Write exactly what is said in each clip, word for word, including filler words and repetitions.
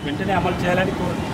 వెంటనే అమలు చేయాలని కోరుతున్నాను.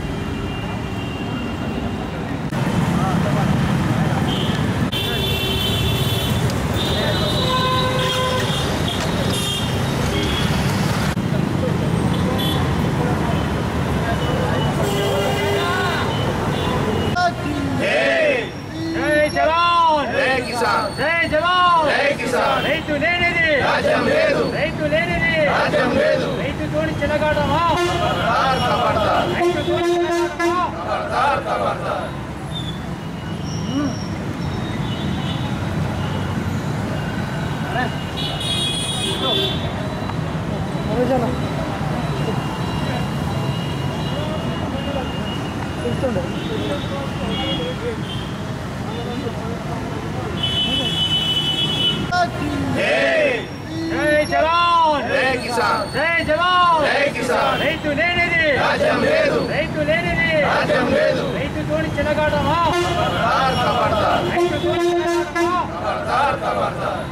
రైతు లేనిది రాజ్యం లేదు, రైతు లేనిది రాజ్యం లేదు, రైతు తోడి చెలగాటమా రైతు తోడి చెలగాటమా ఖబర్దార్ ఖబర్దార్. జై జవాన్ జై కిసాన్, జై జవాన్ జై కిసాన్. రైతు లేనిది రాజ్యం లేదు, రైతు లేనిది రాజ్యం లేదు, రైతు తోడి చెలగాటమా ఖబర్దార్ ఖబర్దార్, రైతు తోడి చెలగాటమా ఖబర్దార్ ఖబర్దార్.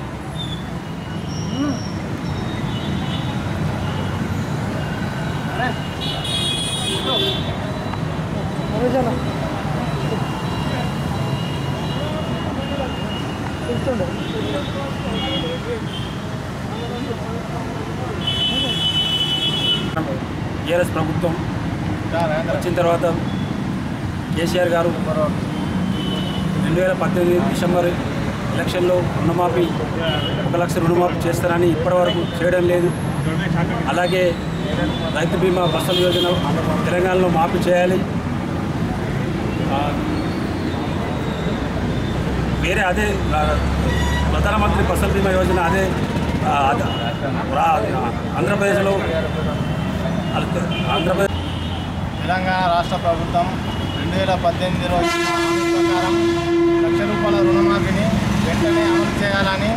టీఆర్ఎస్ ప్రభుత్వం వచ్చిన తర్వాత కేసీఆర్ గారు రెండు వేల పద్దెనిమిది డిసెంబర్ ఎలక్షన్లో రుణమాఫీ ఒక లక్ష రుణమాఫీ చేస్తారని ఇప్పటివరకు చేయడం లేదు. అలాగే రైతు బీమా ఫసల్ యోజన తెలంగాణలో మాఫీ చేయాలి. వేరే అదే ప్రధానమంత్రి ఫసల్ బీమా యోజన అదే ఆంధ్రప్రదేశ్లో ఆంధ్రప్రదేశ్ తెలంగాణ రాష్ట్ర ప్రభుత్వం రెండు వేల పద్దెనిమిదిలో ఇచ్చిన హామీ ప్రకారం లక్ష రూపాయల రుణమాఫీని వెంటనే అమలు చేయాలని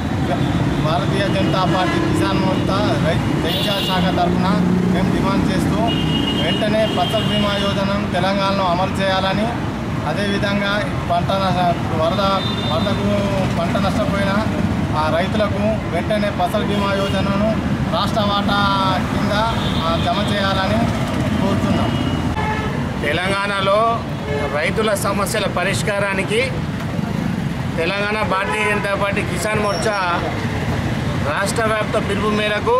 భారతీయ జనతా పార్టీ కిసాన్ మోర్చా రైతు శాఖ తరఫున మేము డిమాండ్ చేస్తూ వెంటనే ఫసల్ బీమా యోజనను తెలంగాణలో అమలు చేయాలని, అదేవిధంగా పంట వరద వరదకు పంట నష్టపోయిన ఆ రైతులకు వెంటనే ఫసల్ బీమా యోజనను రాష్ట్ర వాటా కింద జమ చేయాలని కోరుతున్నాం. తెలంగాణలో రైతుల సమస్యల పరిష్కారానికి తెలంగాణ భారతీయ జనతా పార్టీ కిసాన్ మోర్చా రాష్ట్ర వ్యాప్త పిలుపు మేరకు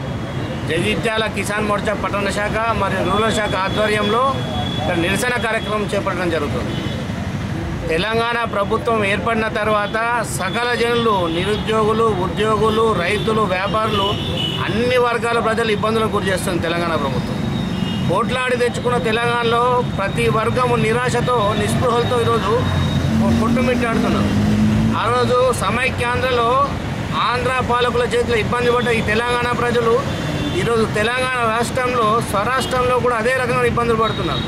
జగిత్యాల కిసాన్ మోర్చా పట్టణ శాఖ మరియు రూరల్ శాఖ ఆధ్వర్యంలో నిరసన కార్యక్రమం చేపట్టడం జరుగుతుంది. తెలంగాణ ప్రభుత్వం ఏర్పడిన తర్వాత సకల జనులు, నిరుద్యోగులు, ఉద్యోగులు, రైతులు, వ్యాపారులు, అన్ని వర్గాల ప్రజలు ఇబ్బందులకు గురి చేస్తుంది తెలంగాణ ప్రభుత్వం. పోట్లాడి తెచ్చుకున్న తెలంగాణలో ప్రతి వర్గము నిరాశతో, నిస్పృహలతో ఈరోజు కొట్టుమిట్టాడుతున్నారు. ఆ రోజు సమైక్యాంధ్రలో ఆంధ్ర పాలకుల చేతిలో ఇబ్బంది పడ్డ ఈ తెలంగాణ ప్రజలు ఈరోజు తెలంగాణ రాష్ట్రంలో, స్వరాష్ట్రంలో కూడా అదే రకంగా ఇబ్బందులు పడుతున్నారు.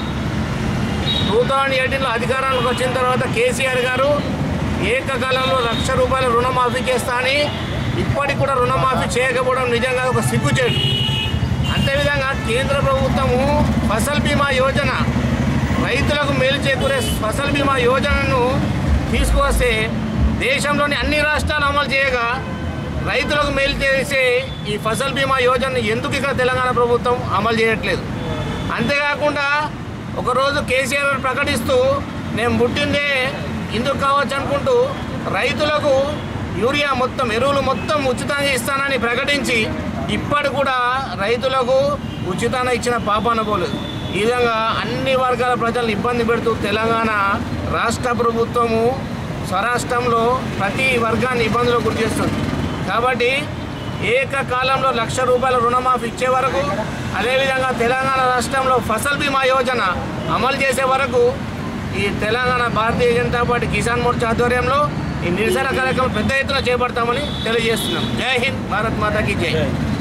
టూ థౌజండ్ ఎయిటీన్లో అధికారానికి వచ్చిన తర్వాత కేసీఆర్ గారు ఏకకాలంలో లక్ష రూపాయల రుణమాఫీ చేస్తా అని ఇప్పటికి కూడా రుణమాఫీ చేయకపోవడం నిజంగా ఒక సిగ్గుచేటు. అంతేవిధంగా కేంద్ర ప్రభుత్వము ఫసల్ బీమా యోజన, రైతులకు మేలు చేకూరే ఫసల్ బీమా యోజనను తీసుకువస్తే దేశంలోని అన్ని రాష్ట్రాలు అమలు చేయగా రైతులకు మేలు చేసే ఈ ఫసల్ బీమా యోజనను ఎందుకు ఇక్కడ తెలంగాణ ప్రభుత్వం అమలు చేయట్లేదు? అంతేకాకుండా ఒకరోజు కేసీఆర్ ప్రకటిస్తూ నేను పుట్టిందే ఇందుకు కావచ్చు అనుకుంటూ రైతులకు యూరియా మొత్తం ఎరువులు మొత్తం ఉచితంగా ఇస్తానని ప్రకటించి ఇప్పటి కూడా రైతులకు ఉచితంగా ఇచ్చిన పాపాన పోలేదు. ఈ విధంగా అన్ని వర్గాల ప్రజలను ఇబ్బంది పెడుతూ తెలంగాణ రాష్ట్ర ప్రభుత్వము స్వరాష్ట్రంలో ప్రతి వర్గాన్ని ఇబ్బందులకు గురి చేస్తుంది. కాబట్టి ఏకకాలంలో లక్ష రూపాయల రుణమాఫీ ఇచ్చే వరకు, అదేవిధంగా తెలంగాణ రాష్ట్రంలో ఫసల్ బీమా యోజన అమలు చేసే వరకు ఈ తెలంగాణ భారతీయ జనతా పార్టీ కిసాన్ మోర్చా ఆధ్వర్యంలో ఈ నిరసన కార్యక్రమం పెద్ద ఎత్తున చేపడతామని తెలియజేస్తున్నాం. జై హింద్, భారత్ మాతాకి జై.